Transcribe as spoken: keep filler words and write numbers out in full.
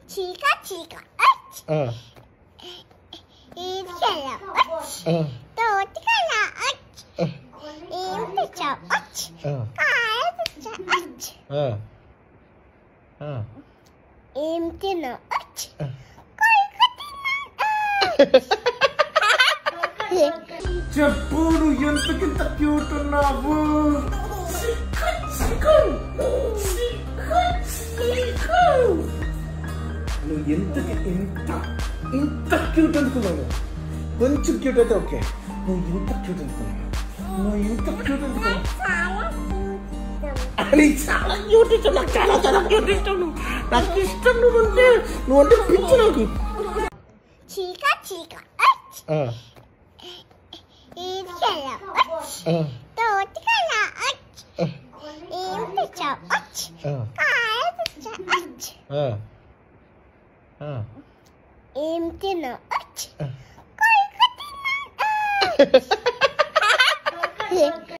చీకా చీకా అచ్ ఈడికెళ్ళ అచ్ తోటికెళ్ళ అచ్ ఏం తెచ్చావు అచ్ కాయ తెచ్చా అచ్ ఏం తిన్నావు అచ్ చెప్పు నువ్వు ఎంతకింత క్యూట్ ఉన్నావు. నువ్వు ఎంతకి ఇంత ఇంత క్యూట్ అనుకున్నావు. కొంచెం క్యూట్ అయితే ఓకే. నువ్వు ఇంత క్యూట్ అనుకున్నావు. నువ్వు ఇంత క్యూట్ అనుకున్నావు. అది చాలా క్యూట్ ఇష్టం. నాకు చాలా చాలా క్యూట్ ఇష్టం. నాకు ఇష్టం నువ్వు అంటే. నువ్వు అంటే పిచ్చి నాకు. చీకా చీకా అచ్ ఈడికెళ్ళ అచ్ తోటికెళ్ళ అచ్ ఏం తెచ్చావు అచ్ కాయ తెచ్చా అచ్ ఏం తిన్నావు అచ్